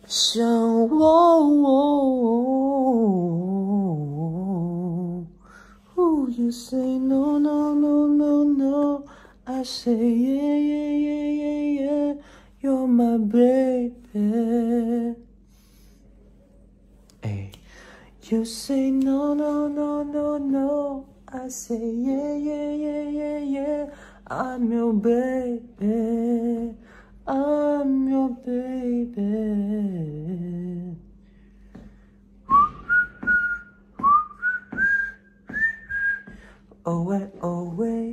像我。You say no, no, no, no, no. I say yeah, yeah, yeah, yeah, yeah. You're my baby. Ay. You say no, no, no, no, no. I say yeah, yeah, yeah, yeah, yeah. I'm your baby. I'm your baby. Oh wait, oh wait.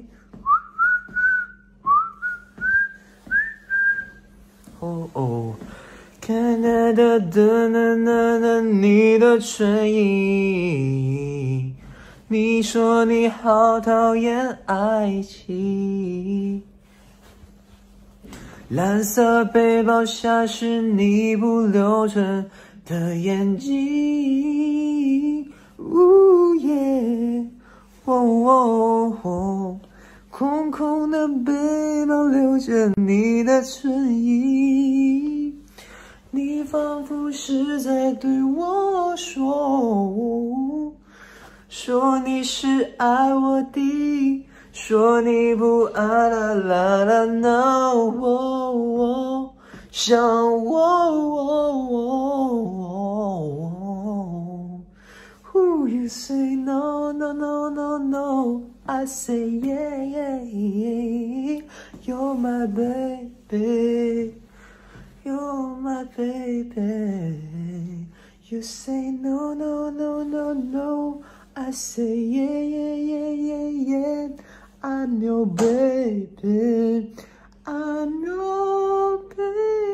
Oh oh， 看得到的你的唇印，你说你好讨厌爱情。蓝色背包下是你不留神的眼睛。耶，空空的背包留着你的唇印，你仿佛是在对我说你是爱我的，说你不爱啦啦啦 no， 像我。You say no, no, no, no, no. I say yeah, yeah, yeah. You're my baby. You're my baby. You say no, no, no, no, no. I say yeah, yeah, yeah, yeah, yeah. I'm your baby. I'm your baby.